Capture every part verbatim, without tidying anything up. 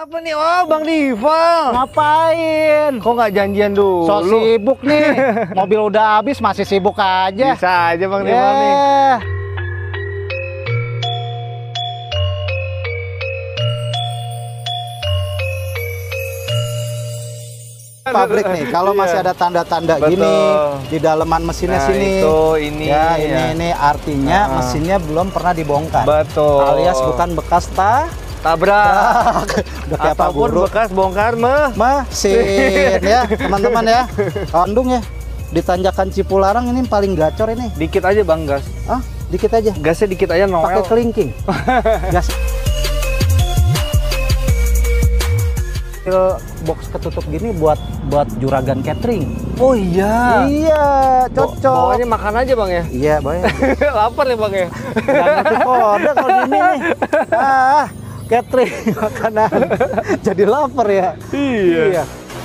Apa nih? Oh, Bang Dival. Ngapain? Kok nggak janjian dulu? So sibuk nih. Mobil udah habis masih sibuk aja. Bisa aja Bang Dival yeah. nih. Pabrik nih, kalau masih ada tanda-tanda gini di dalaman mesinnya nah, sini, itu, ini, ya ini ya. ini artinya nah. mesinnya belum pernah dibongkar. Betul. Alias bukan bekas ta tabrak. Udah kayak apa Ataupun buruk. bekas bongkar meh. Mesin ya teman-teman ya. Kandung ya di tanjakan Cipularang ini paling gacor ini. Dikit aja Bang gas. Ah, dikit aja. Gasnya dikit aja Noel. Pakai kelingking. Gas. Box ketutup gini buat buat juragan catering. Oh iya. Iya, cocok. Bawanya makan aja Bang ya. Iya, Bang. Lapar ya Bang ya. Gak ngerti kode kalau gini nih. Ah, catering makanan. Jadi lapar ya. Iya. iya.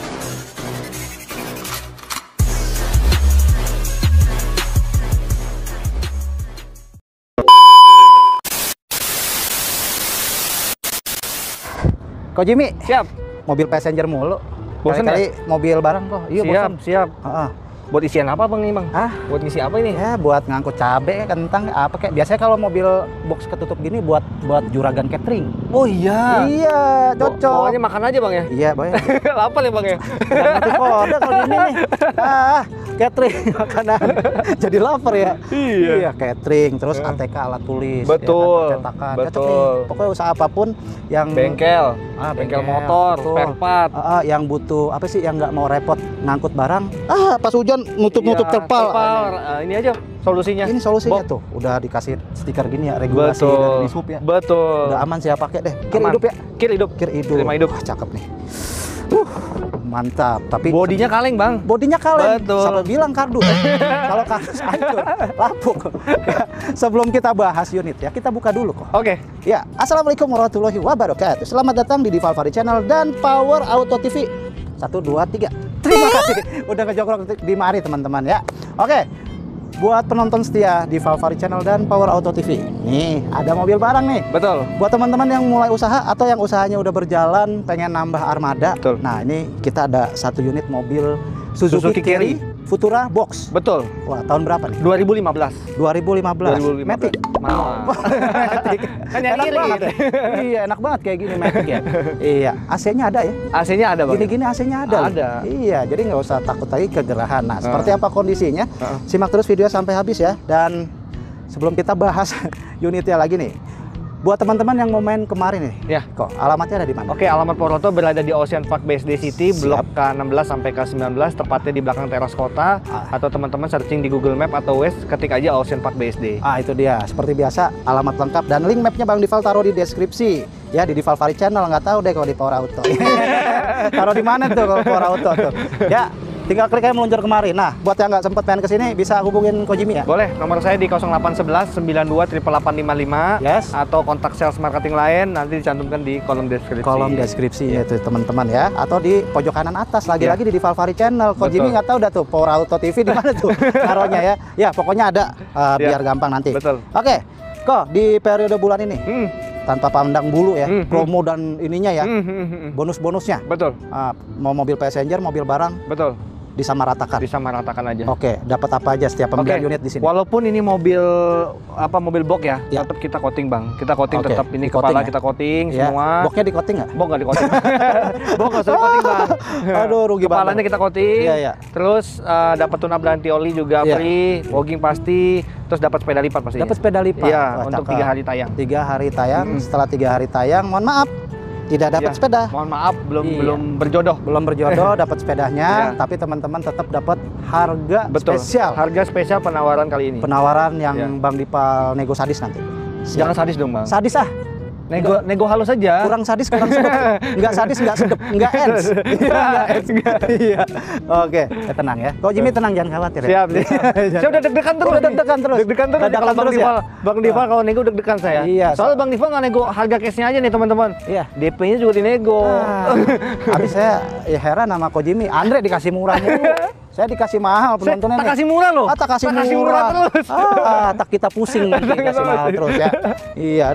Kok Jimmy? Siap. Mobil passenger mulu. Bosan Kali-kali ya? Mobil barang kok. Iya, siap, bosan. siap. Heeh. Buat isian apa Bang nih Bang? Hah? Buat ngisi apa ini? Ya buat ngangkut cabe, kentang, apa kayak biasanya kalau mobil box ketutup gini buat buat juragan catering. Oh iya. Iya, cocok. Bawanya makan aja Bang ya. Iya, Bang. Lapar ya Bang ya. Gak ngerti kode kalau gini nih. Ah, catering makanan. Jadi lapar ya. Iya. Iya, catering, terus Ya. A T K alat tulis, Betul. ya kan, percetakan. Cocok Betul. nih. Pokoknya usaha apapun yang Bengkel, Ah, bengkel, bengkel, motor, betul. spare part. Ah, ah, yang butuh apa sih yang nggak mau repot ngangkut barang. Ah, pas hujan nutup-nutup Iya, terpal. terpal. Ah, ini aja solusinya. Ini solusinya Box. tuh, udah dikasih stiker gini ya, regulasi Betul. dari Dishub ya. Betul. Udah aman saya pakai deh. Kir Aman. hidup ya. Kir hidup. Kir hidup. Terima hidup. Wah, cakep nih. Uh, mantap. Tapi Bodinya kaleng Bang. bodinya kaleng. Betul. Sampai bilang kardus. Kalau kardus hancur, lapuk. Ya, sebelum kita bahas unit ya, kita buka dulu kok. Oke. Ya, assalamualaikum warahmatullahi wabarakatuh. Selamat datang di Dival Fari Channel dan Power Auto T V. Satu, dua, tiga. Terima kasih udah ngejogrok di mari teman-teman ya. Oke, buat penonton setia di Dival Fari Channel dan Power Auto T V. Nih, ada mobil barang nih. Betul. Buat teman-teman yang mulai usaha atau yang usahanya udah berjalan, pengen nambah armada. Betul. Nah, ini kita ada satu unit mobil Suzuki, Suzuki Carry Carry Futura Box. Betul. Wah, tahun berapa nih? dua ribu lima belas. dua ribu lima belas. dua ribu lima belas. Matic. Manual. Matic. Kan yang Enak iri. banget ya. Iya, enak banget kayak gini Matic ya. Iya, A C-nya ada ya. A C-nya ada Bang. Gini-gini A C-nya ada. loh. Ada. Iya, jadi nggak usah takut lagi kegerahan. Nah, seperti apa kondisinya? Uh. Simak terus video sampai habis ya. Dan sebelum kita bahas unitnya lagi nih, buat teman-teman yang mau main kemarin nih, Ya. kok alamatnya ada di mana? Oke, alamat Power Auto berada di Ocean Park B S D City, Siap. blok K enam belas sampai K sembilan belas, tepatnya di belakang teras kota. Ah. Atau teman-teman searching di Google Map atau Waze, ketik aja Ocean Park B S D. Ah, itu dia. Seperti biasa, alamat lengkap dan link mapnya Bang Dival taruh di deskripsi. Ya, di Dival Fari Channel, nggak tahu deh kalau di Power Auto. Taruh di mana tuh kalau Power Auto tuh? Ya, tinggal klik aja meluncur kemari. Nah, buat yang nggak sempet main kesini, bisa hubungin Ko Jimmy ya? Boleh, nomor saya di nol delapan satu satu sembilan dua delapan delapan lima lima. Yes. Atau kontak sales marketing lain, nanti dicantumkan di kolom deskripsi. Kolom deskripsi itu teman-teman ya, atau di pojok kanan atas lagi-lagi di Dival Fari Channel. Ko Betul. Jimmy nggak tahu dah tuh Power Auto T V di mana tuh taruhnya ya. Ya pokoknya ada uh, Ya. biar gampang nanti. Betul. Oke, kok di periode bulan ini Hmm. tanpa pandang bulu ya, Hmm, hmm. promo dan ininya ya, Hmm, hmm, hmm. bonus-bonusnya, Betul, uh, mau mobil passenger, mobil barang betul. disamaratakan. Disamaratakan aja. Oke, dapat apa aja setiap pembelian Oke. unit di sini? Walaupun ini mobil apa mobil box ya, Ya. tetap kita coating Bang. Kita coating Oke, tetap ini di coating kepala ya? kita coating Ya, semua. boxnya di coating nggak? Box nggak di coating. Box nggak usah di coating Bang. Aduh, rugi banget. Kepalanya kita coating. Iya, iya. Terus eh, dapat tuna anti oli juga Iya. free, fogging pasti, terus dapat sepeda lipat pastinya. Dapat sepeda lipat. Iya, Wah, untuk cakep. tiga hari tayang. Tiga hari tayang. Mm-mm. Setelah tiga hari tayang, mohon maaf, tidak dapat Iya. sepeda. Mohon maaf belum Iya. belum berjodoh. Belum berjodoh, dapat sepedanya, Iya. tapi teman-teman tetap dapat harga Betul. spesial. Harga spesial penawaran kali ini. Penawaran yang Iya. Bang Dipal nego sadis nanti. Siap. Jangan sadis dong Bang. Sadis ah. Nego nego halus aja. Kurang sadis, kurang sedep. Enggak sadis, enggak sedep, enggak ends. Enggak ends. Iya. Oke, ya, tenang ya. Kok Jimmy tenang, jangan khawatir ya. Siap, siap. Saya udah deg-degan terus. Udah nih. deg-degan terus. Deg-degan terus. Dadakan Kalau Bang terus ya? Dival, Bang Dival kalau nego deg-degan saya. Iya, Soalnya Bang Dival nggak nego harga cashnya aja nih teman-teman. Iya. D P-nya juga dinego. Ah, habis saya ya heran sama Ko Jimmy. Andre dikasih murah mulu. Saya dikasih mahal Saya penontonnya. tak nih. kasih murah loh. Ah, tak kasih Tak murah. kasih murah terus. Ah, tak kita pusing nanti Tak kasih kasih mahal murah. terus ya. Iya, dah.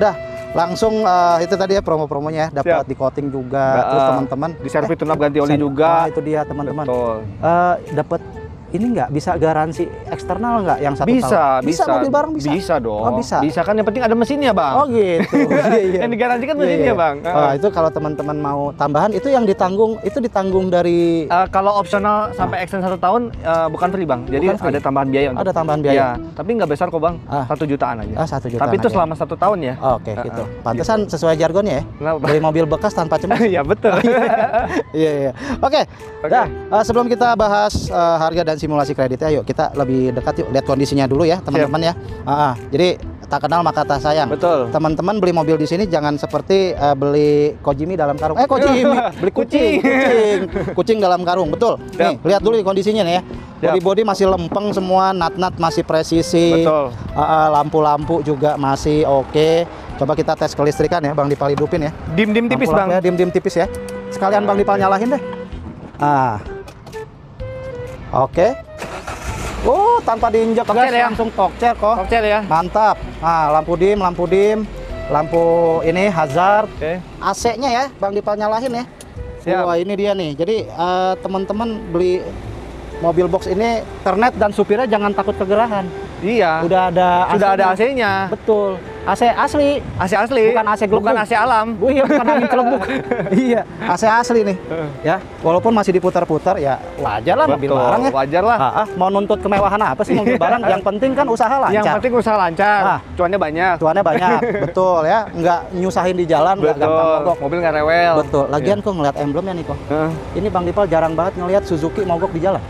langsung uh, itu tadi ya promo-promonya, dapat Siap. di coating juga, Nggak, terus uh, teman-teman Di servis eh, tune up ganti oli sen- juga. ah, itu dia teman-teman. Betul. Uh, dapat ini nggak bisa garansi eksternal nggak yang satu Bisa, tahun? bisa. mobil bareng bisa. Bisa dong. Oh, bisa. Bisa kan yang penting ada mesinnya, Bang. Oh gitu. Iya, iya. Yang digaransikan Iya, mesinnya, iya. Bang. Ah, itu kalau teman-teman mau tambahan itu yang ditanggung itu ditanggung dari Eh, kalau opsional sampai extend satu tahun eh, bukan free, Bang. Jadi Bukan free. ada tambahan biaya untuk. ada tambahan biaya. Iya, tapi nggak besar kok, Bang. Ah. Satu jutaan aja. Ah, satu juta. Tapi itu selama satu tahun ya. Oke, Ah, gitu. ah, Pantesan sesuai jargonnya ya. Kenapa? Beli mobil bekas tanpa cemas. Iya, betul. Iya, iya. Oke. Oke. Nah, eh, sebelum kita bahas eh, harga dan simulasi kreditnya, yuk kita lebih dekat yuk lihat kondisinya dulu ya, teman-teman ya. Ah, ah. Jadi tak kenal maka tak sayang. Betul. Teman-teman beli mobil di sini jangan seperti eh, beli Kojimi dalam karung. Eh, Kojimi, beli kucing, kucing, kucing dalam karung. Betul. Nih, Siap. lihat dulu nih kondisinya nih ya. Siap. Body-body masih lempeng semua, nat-nat masih presisi. Betul. Ah, ah, lampu-lampu juga masih oke. Coba kita tes kelistrikan ya, Bang Dipal hidupin ya. Dim-dim tipis, Lampu-lampu Bang. ya, dim-dim tipis ya. Sekalian Bang Dipal nyalahin deh. Ah. Oke. Oh, tanpa diinjak Tokcer gas ya? langsung tokcer kok. Tokcer ya. Mantap. Nah, lampu dim, lampu dim, lampu ini hazard. Oke. A C-nya ya, Bang Dipal nyalahin ya. Siap. Wah, ini dia nih. Jadi eh, teman-teman beli mobil box ini ternet dan supirnya jangan takut kegerahan. Iya. Udah ada Sudah ada A C-nya. A C-nya. Betul. A C asli. A C asli. Bukan A C gelembung. Bukan A C alam. Wih, iya, bukan angin celebuk. Iya, A C asli nih. Ya, walaupun masih diputar-putar ya wajar lah mobil Betul, barang ya. wajar lah. Ah, ah, mau nuntut kemewahan apa sih mobil barang? Yang penting kan usaha lancar. Yang penting usaha lancar, Ah. cuannya banyak. Tuannya banyak, betul ya. Nggak nyusahin di jalan, nggak gampang Betul. mogok. Mobil nggak rewel. Betul. Lagian kok ngeliat emblemnya nih kok. Heeh. Ini Bang Dipal jarang banget ngelihat Suzuki mogok di jalan.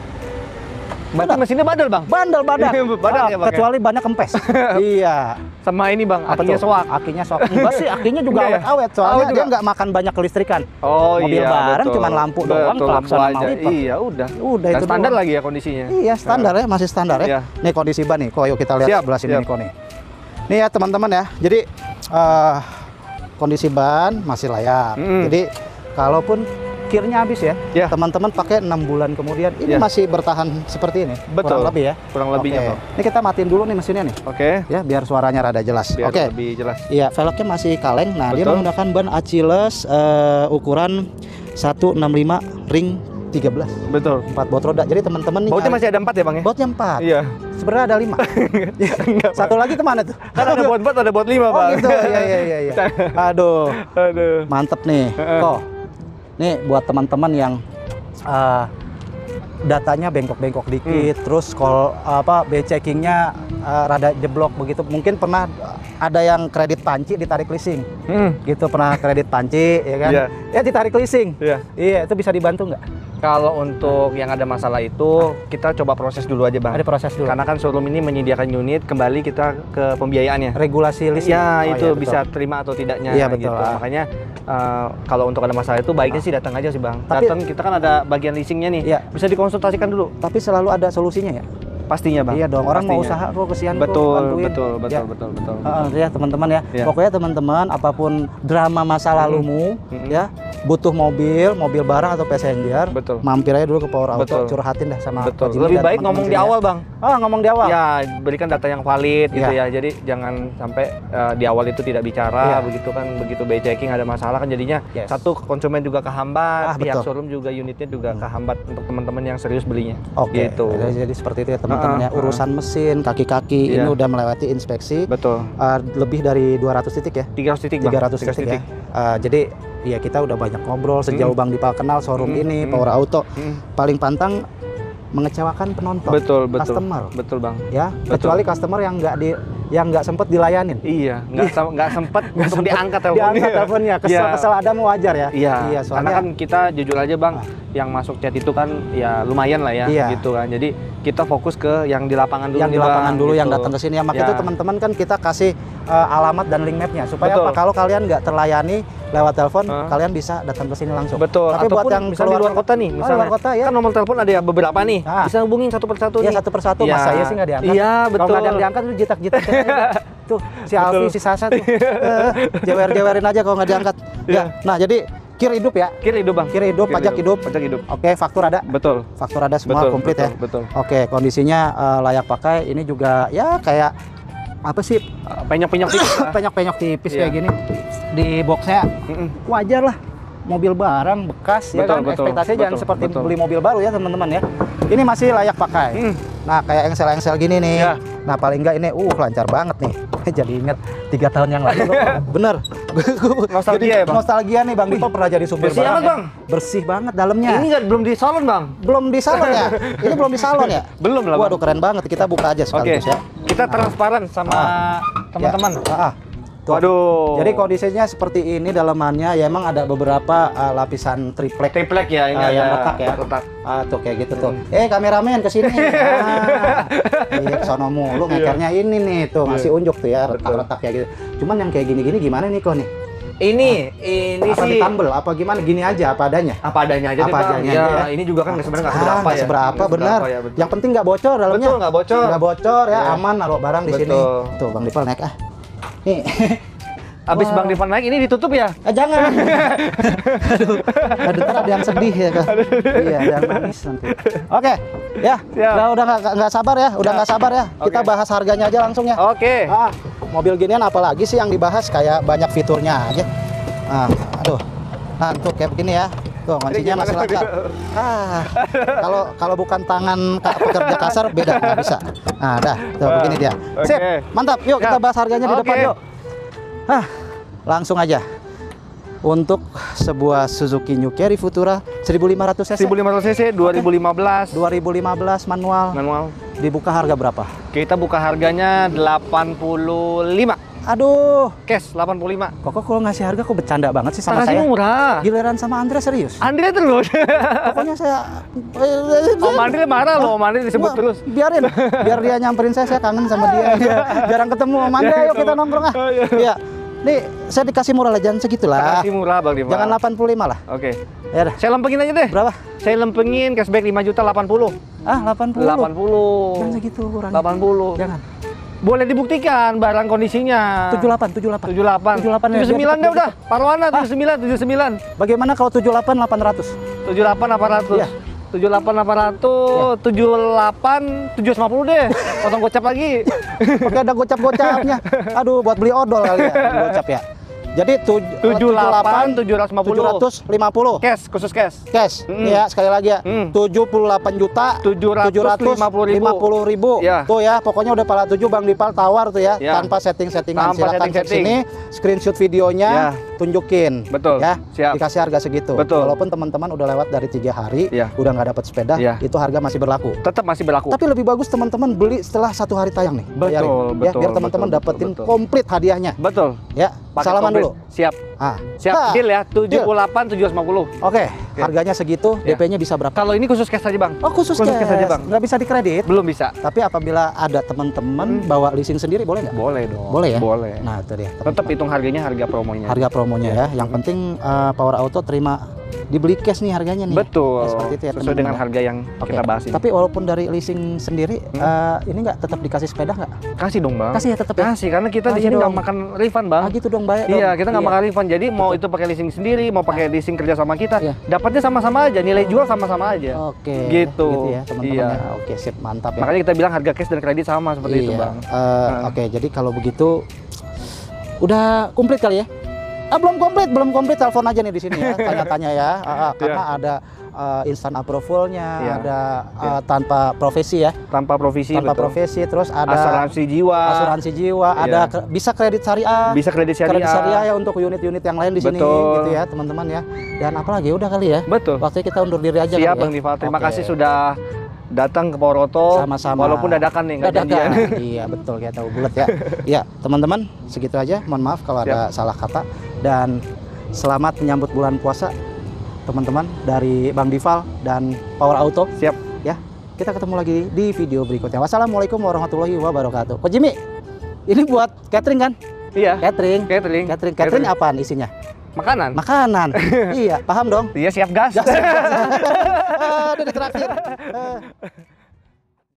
Berarti mesinnya badal, Bang. Bandel badak. Badak Ah, ya, Bang, ya? kecuali banyak kempes. Iya. Sama ini, Bang, Apa akinya tuh? soak. Akinya soak. Enggak sih, akinya juga Enggak ya? awet-awet. Awet Soalnya juga? dia nggak makan banyak kelistrikan. Oh Mobil iya, bareng betul. cuman lampu doang, Betul, klakson lampu sama aja. wiper. Iya, udah. Udah Dan itu standar doang. lagi ya kondisinya. Iya, standar ya, masih standar ya. Iya. Nih kondisi ban nih. Kok yuk kita lihat Siap, sebelah sini siap. nih kok nih. Nih ya teman-teman ya. Jadi eh, kondisi ban masih layak. Mm-mm. Jadi kalaupun kirnya habis ya, Ya. teman-teman pakai enam bulan kemudian ini Ya. masih bertahan seperti ini. Betul. Kurang lebih ya. Kurang lebihnya, Oke. Bang. Ini kita matiin dulu nih mesinnya nih. Oke. Ya, biar suaranya rada jelas. Biar Oke. lebih jelas. Iya, velgnya masih kaleng. Nah, dia Betul. menggunakan ban Achilles eh, ukuran seratus enam puluh lima ring tiga belas, Betul. empat baut roda. Jadi teman-teman nih Bautnya nyari- masih ada empat ya, Bang ya? bautnya empat. Iya. Sebenarnya ada lima. Satu lagi kemana tuh? Kan ada baut empat, ada baut lima, Oh Bang. gitu. Iya iya iya iya. Aduh, Aduh. mantep nih. Heeh. Kok. Nih buat teman-teman yang eh, datanya bengkok-bengkok dikit, Hmm. terus call apa B checkingnya eh, rada jeblok begitu. Mungkin pernah ada yang kredit panci ditarik leasing. Hmm. Gitu pernah kredit panci ya kan? Iya. Ya ditarik leasing. Iya. Iya, itu bisa dibantu nggak? Kalau untuk yang ada masalah itu, kita coba proses dulu aja, Bang. Ada proses dulu. Karena kan showroom ini menyediakan unit, kembali kita ke pembiayaannya. Regulasi leasing. Ya, Oh, itu iya, betul. bisa terima atau tidaknya. Iya, betul. Gitu. Ah. Makanya eh, kalau untuk ada masalah itu baiknya sih datang aja sih, Bang. Tapi- Datang, kita kan ada bagian leasingnya nih. Iya. Bisa dikonsultasikan dulu. Tapi selalu ada solusinya ya. Pastinya, Bang. Iya dong. Orang mau Pastinya. usaha kok kesian kok, Betul, bantuin. betul, betul, Ya. betul, betul. Heeh, ya teman-teman ya. Iya. Pokoknya teman-teman apapun drama masa lalumu Mm-mm. ya, butuh mobil, mobil barang atau passenger, Betul. mampir aja dulu ke Power Auto, Betul. curhatin dah sama Betul. Pak Jimmy Lebih dan baik teman-teman ngomong di sini ya. awal, Bang. Ah, ngomong di awal. Ya, berikan data yang valid gitu Iya. ya. Jadi jangan sampai eh, di awal itu tidak bicara, Iya. begitu kan, begitu by checking ada masalah kan jadinya Yes. satu konsumen juga kehambat, Ah, pihak betul. showroom juga unitnya juga kehambat untuk teman-teman yang serius belinya. Oke. Gitu. Jadi, jadi seperti itu ya teman-teman ya. Heeh, Urusan mesin, kaki-kaki ini Iya. udah melewati inspeksi. Betul. Eh, lebih dari dua ratus titik ya. tiga ratus titik, Bang. tiga ratus tiga titik, ya. Eh, jadi ya kita udah banyak ngobrol sejauh Mm. Bang Dipal kenal showroom Mm, ini, mm. Power Auto. Mm. Paling pantang mengecewakan penonton. Betul, betul. Customer. Betul, Bang. Ya, Betul. kecuali customer yang nggak di yang nggak sempet dilayanin. Iya, nggak sem- nggak sempat untuk sempet diangkat teleponnya. Diangkat teleponnya, kesel-kesel ada mau wajar ya. Iya, iya karena soalnya kan kita jujur aja, Bang, yang masuk chat itu kan ya lumayan lah ya, Iya. gitu kan. Jadi kita fokus ke yang di lapangan dulu yang di nih, lapangan Bang, dulu yang gitu. datang ke sini ya. Makanya Ya. itu teman-teman kan kita kasih eh, alamat dan link mapnya supaya Betul. apa kalau kalian nggak terlayani lewat telepon, Hah? kalian bisa datang ke sini langsung. Betul. Tapi buat Ataupun yang misalnya di luar kota nih, Oh, misalnya luar kota ya. kan nomor telepon ada ya beberapa nih, Ah. bisa hubungin satu persatu Iya nih. satu persatu, Iya. masa iya sih nggak diangkat? Iya, Kalau betul. nggak ada yang diangkat tuh jitak-jitak tuh si Alfi, Betul. si Sasa tuh Eh, jewer-jewerin aja kalau nggak diangkat. Iya. Ya, nah jadi kir hidup ya. Kiri hidup, Bang. Kir hidup, pajak hidup. Pajak hidup. Oke, faktur ada. Betul. Faktur ada semua Betul, komplit betul, ya. betul. Oke, kondisinya eh, layak pakai. Ini juga ya kayak apa sih Uh, penyok-penyok tipis. penyok-penyok tipis Iya. kayak gini di boxnya. Mm-mm. Wajar lah, mobil barang bekas ya Betul, kan. betul, Ekspektasinya jangan betul, seperti betul. beli mobil baru ya teman-teman ya. Ini masih layak pakai. Mm. Nah kayak engsel-engsel gini nih. Ya. Nah paling enggak ini uh lancar banget nih. Jadi inget tiga tahun yang lalu loh. Bener. Nostalgia Jadi, ya, Bang? Nostalgia nih Bang Dipo pernah jadi supir Bersih barang amat, ya. Bang. Bersih banget dalamnya. Ini nggak belum di salon, Bang. Belum di salon ya? Ini belum di salon ya? Belum lah, Bang. Waduh keren banget. Kita buka aja Oke. sekaligus ya. Kita transparan sama teman-teman. Ya. Ah, ah. Tuh. Waduh. Jadi kondisinya seperti ini dalamannya ya emang ada beberapa uh, lapisan triplek triplek ya ini Ah, ada yang retak ya. retak. Ah, tuh kayak gitu tuh. Eh kameramen kesini. Ah, iya sono mulu ngekernya ini nih tuh masih unjuk tuh ya retak-retak kayak gitu. Cuman yang kayak gini-gini gimana nih kok nih? Ini ini Apa sih ditambel apa gimana? Gini aja apa adanya. apa adanya aja Apa deh, Bang. adanya Ya, aja ya. ini juga kan nggak sebenarnya nggak Ah, seberapa nggak ya. seberapa Nggak benar. seberapa ya, betul. Yang penting nggak bocor dalamnya. Betul, nggak bocor. Nggak bocor ya, Ya. aman naruh barang di sini. Betul. Tuh Bang Dipal naik ah. Nih. Abis Wah. Bang Divan naik ini ditutup ya? Eh, jangan. aduh, aduh, ntar ada yang sedih ya kan. Iya, ada yang nangis nanti. Oke, ya. Siap. Udah udah nggak nggak sabar ya, udah Siap. nggak sabar ya. Kita Oke. bahas harganya aja langsung ya. Oke. Ah, mobil ginian apalagi sih yang dibahas kayak banyak fiturnya aja. Ah, aduh. Nah, tuh kayak begini ya. Tuh, kuncinya masih lancar. Ah, kalau kalau bukan tangan ka- pekerja kasar beda nggak bisa. Nah, dah, tuh begini dia. Sip, Oke. mantap. Yuk kita Siap. bahas harganya di Oke. depan yuk. Hah, langsung aja. Untuk sebuah Suzuki New Carry Futura seribu lima ratus cc seribu lima ratus cc dua ribu lima belas dua ribu lima belas manual manual. dibuka harga berapa? Kita buka harganya delapan puluh lima. Aduh, Cash delapan puluh lima. kok kalau ngasih harga kok bercanda banget sih sama Makasih saya? murah. Giliran sama Andre serius. Andre terus. Pokoknya saya Om Andre marah loh, Om Andre disebut Wah, terus. biarin, biar dia nyamperin saya, saya kangen sama dia. Jarang ketemu Om Andre, Jarang yuk kita ketemu. nongkrong ah. Oh, iya. Iya. Nih, saya dikasih murah lah, jangan segitulah. Kasih murah Bang Divan. Jangan delapan puluh lima lah. Oke. Ya dah. Saya lempengin aja deh. Berapa? Saya lempengin cashback lima juta delapan puluh. Ah, delapan puluh. delapan puluh. Jangan segitu kurang. delapan puluh. Jangan. Boleh dibuktikan barang kondisinya. tujuh puluh delapan, tujuh puluh delapan. tujuh puluh delapan. tujuh puluh delapan ya, tujuh puluh sembilan biar deh cepet, udah. Parwana tujuh puluh sembilan, tujuh puluh sembilan. Bagaimana kalau tujuh puluh delapan, delapan ratus? tujuh puluh delapan delapan ratus. Iya. tujuh puluh delapan delapan ratus, tujuh puluh delapan tujuh ratus lima puluh deh. Potong gocap lagi. Pakai ada gocap-gocapnya. Aduh, buat beli odol kali ya, beli gocap ya. Jadi tuj- tujuh puluh delapan tujuh ratus lima puluh. tujuh ratus lima puluh. Cash, khusus cash. Cash. Mm. Nih ya, sekali lagi ya. Mm. tujuh puluh delapan juta tujuh ratus lima puluh ribu. lima puluh ribu. Ya. Tuh ya, pokoknya udah pala tujuh Bang Dipal tawar tuh ya, Ya. tanpa setting-settingan. Tanpa Silakan ke setting-setting. sini, screenshot videonya, Ya. tunjukin. Betul. Ya, Siap. dikasih harga segitu. Betul. Walaupun teman-teman udah lewat dari tiga hari, Ya. udah nggak dapat sepeda, Ya. itu harga masih berlaku. Tetap masih berlaku. Tapi lebih bagus teman-teman beli setelah satu hari tayang nih. Betul, Bayarin. Ya, betul, biar teman-teman betul, dapetin betul. komplit hadiahnya. Betul. Ya, Paket salaman komplit. dulu. Siap. Ah, Siap. nah, Deal ya. tujuh puluh delapan tujuh ratus lima puluh. Oke, harganya segitu, Ya. D P-nya bisa berapa? Kalau ini khusus cash aja, Bang. Oh, khusus, Khusus cash. cash aja, Bang. Nggak bisa dikredit. Belum bisa. Tapi apabila ada teman-teman bawa leasing sendiri, boleh nggak? Boleh dong. Boleh ya? Boleh. Nah, itu dia. Tetap hitung harganya harga promonya. Harga promonya ya. Yang penting eh, Power Auto terima dibeli cash nih harganya nih. Betul. Ya, seperti itu ya, Sesuai teman-teman dengan ya. harga yang Oke. kita bahas ini. Tapi walaupun dari leasing sendiri, eh, ini nggak tetap dikasih sepeda nggak? Kasih dong, Bang. Kasih ya tetap ya. Kasih karena kita di Kasih sini nggak dong. makan refund, Bang. Ah gitu dong, baik dong. Iya, kita nggak Iya. makan refund. Jadi mau itu pakai leasing sendiri, mau pakai leasing kerja sama kita, Iya. dapatnya sama-sama aja, nilai jual sama-sama aja. Oke. Gitu. ya teman-teman Iya. ya. Oke, sip, mantap ya. Makanya kita bilang harga cash dan kredit sama seperti itu, Iya. Bang. Eh, Nah. Oke, jadi kalau begitu udah komplit kali ya? Ah belum komplit, belum komplit. Telepon aja nih di sini ya, tanya-tanya ya. Ah, ah, karena ada eh, instant approval-nya, Iya. ada eh, Iya. tanpa profesi ya, Tanpa provisi, tanpa betul. profesi, terus ada Asuransi jiwa, asuransi jiwa, Iya. ada ke- bisa kredit syariah, bisa kredit syariah. kredit syariah ya untuk unit-unit yang lain di sini, Betul. gitu ya teman-teman ya. Dan apalagi udah kali ya. Betul. Waktunya kita undur diri aja. Siap, kali Bang ya. Diva. Terima Oke. kasih sudah datang ke Power Auto. Sama-sama. Walaupun dadakan nih, nggak janjian. Dadakan. Iya betul, kayak tahu bulat ya. Ya teman-teman, segitu aja. Mohon maaf kalau ada salah kata. Dan selamat menyambut bulan puasa, teman-teman, dari Bang Dival dan Power Auto. Siap. Ya, kita ketemu lagi di video berikutnya. Wassalamualaikum warahmatullahi wabarakatuh. Ko Jimmy, ini buat catering kan? Iya. Catering. Catering. Catering. Catering apaan isinya? Makanan. Makanan. Iya, paham dong. Iya, siap gas. Aduh, ditraktir. Eh.